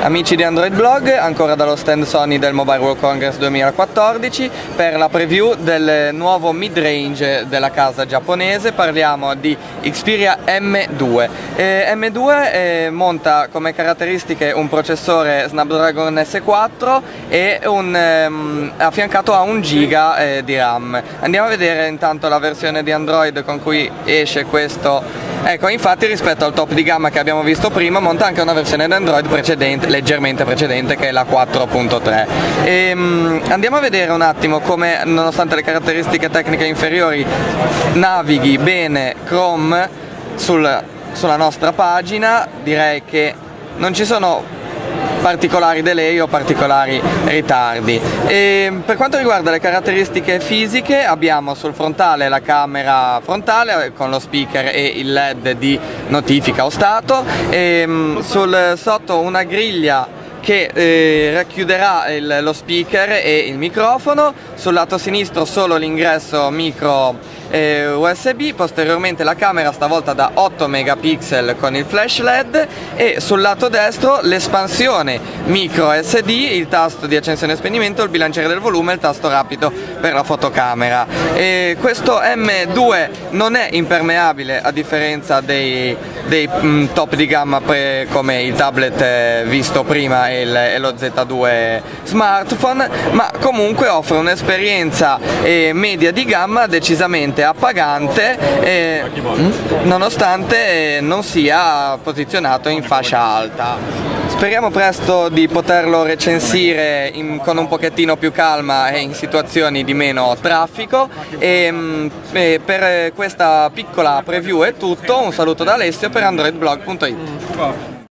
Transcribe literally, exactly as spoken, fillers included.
Amici di Android Blog, ancora dallo stand Sony del Mobile World Congress duemilaquattordici per la preview del nuovo mid-range della casa giapponese. Parliamo di Xperia M due. Eh, M due eh, monta come caratteristiche un processore Snapdragon S quattro e un, ehm, affiancato a un giga eh, di RAM. Andiamo a vedere intanto la versione di Android con cui esce questo. Ecco, infatti rispetto al top di gamma che abbiamo visto prima monta anche una versione di Android precedente, leggermente precedente, che è la quattro punto tre. E, um, andiamo a vedere un attimo come, nonostante le caratteristiche tecniche inferiori, navighi bene Chrome sul, sulla nostra pagina. Direi che non ci sono particolari delay o particolari ritardi. E per quanto riguarda le caratteristiche fisiche, abbiamo sul frontale la camera frontale con lo speaker e il led di notifica o stato, e sul sotto una griglia che eh, racchiuderà il, lo speaker e il microfono. Sul lato sinistro solo l'ingresso micro eh, U S B, posteriormente la camera stavolta da otto megapixel con il flash led, e sul lato destro l'espansione micro S D, il tasto di accensione e spegnimento, il bilanciere del volume e il tasto rapido per la fotocamera. E questo M due non è impermeabile, a differenza dei, dei mh, top di gamma pre, come il tablet eh, visto prima e, il, e lo Z due smartphone, ma comunque offre un'esperienza eh, media di gamma decisamente appagante, eh, nonostante eh, non sia posizionato in fascia alta. Speriamo presto di poterlo recensire in, con un pochettino più calma e in situazioni di meno traffico. E, e per questa piccola preview è tutto, un saluto da Alessio per android blog punto it.